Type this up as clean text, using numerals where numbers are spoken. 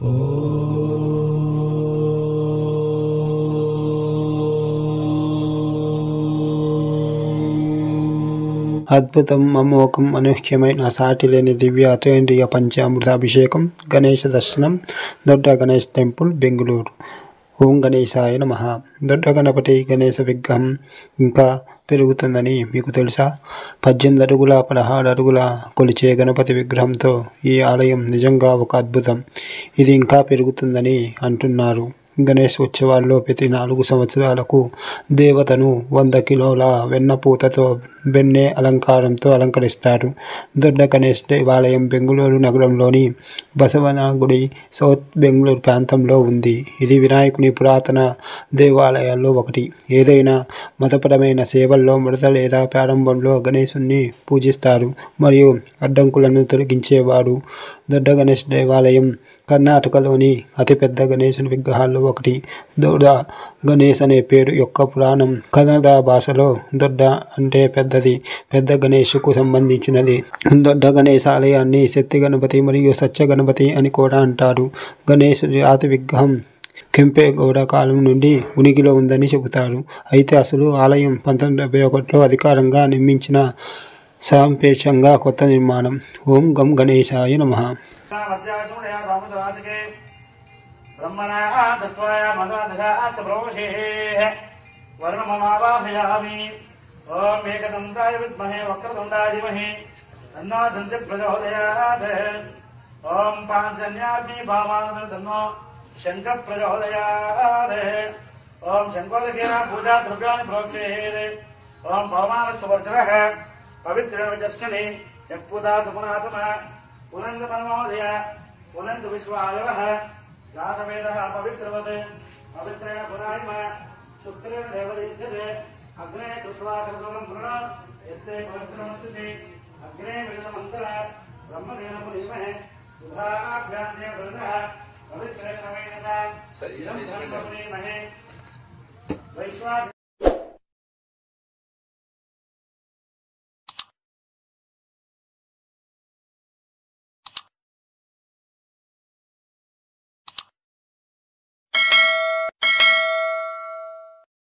అద్భుతం అమోఘం అనూహ్యమైన సాటిలేని దివ్య అతేంద్రియ పంచామృతాభిషేకం గణేశ దర్శనం దొడ్డ గణేష్ టెంపుల్ బెంగళూరు. ఓం గణేశాయ నమః. దొడ్డ గణపతి గణేశ విగ్రహం ఇంకా పెరుగుతుందని మీకు తెలుసా? 18 అడుగుల 16 అడుగుల కొలిచే గణపతి విగ్రహంతో ఈ ఆలయం నిజంగా ఒక అద్భుతం. ఇది ఇంకా పెరుగుతుందని అంటున్నారు. గణేష్ ఉత్సవాల్లో ప్రతి 4 సంవత్సరాలకు దేవతను 100 కిలోల వెన్నపూతతో బెన్నె అలంకారంతో అలంకరిస్తారు. దొడ్డ గణేష్ దేవాలయం బెంగళూరు నగరంలోని బసవనగుడి సౌత్ బెంగళూరు ప్రాంతంలో ఉంది. ఇది వినాయకుని పురాతన దేవాలయాల్లో ఒకటి. ఏదైనా మతపరమైన సేవల్లో మొదట లేదా ప్రారంభంలో గణేశుణ్ణి పూజిస్తారు మరియు అడ్డంకులను తొలగించేవాడు. దొడ్డ గణేష్ దేవాలయం కర్ణాటకలోని అతిపెద్ద గణేశుని విగ్రహాల్లో ఒకటి. దొడ్డ గణేష్ అనే పేరు యొక్క పురాణం కన్నడ భాషలో దొడ్డ అంటే పెద్దది, పెద్ద గణేశుకు సంబంధించినది. దొడ్డ గణేశ ఆలయాన్ని శక్తి గణపతి మరియు సత్య గణపతి అని కూడా అంటారు. గణేశుడి రాతి విగ్రహం కెంపేగౌడ కాలం నుండి ఉనికిలో ఉందని చెబుతారు. అయితే అసలు ఆలయం 1971లో అధికారంగా నిర్మించిన సాంపేక్షంగా కొత్త నిర్మాణం. ఓం గం గణేశాయ నమః. ओम एकदंताय विद्महे वक्रतुंडाय धीमहि तन्नो दन्ति प्रचोदयात्। ओम पांचजन्याग्नि भामानंद तन्नो शंकर प्रचोदयात्। ओम शंकोदकेन पूजा द्रव्याणि प्रोक्षेत्। ओम भवमानस्वर्जनः पवित्रेण विचक्षणे यक्पुदा सुपुनातम पुनन्द परमोदय पुनन्द विश्वायवः जातवेदः पवित्रवत् पवित्रेण पुराहिम शुक्रेण देवदीध्यते अग्ने कृष्वाकर्दनं पुनः यस्ते पवित्रमस्ति अग्ने विदमन्तर ब्रह्मदेव पुरीमहे सुधाभ्यान्ते वृदः पवित्रेण वेदः इदं ब्रह्मपुरीमहे वैश्वानर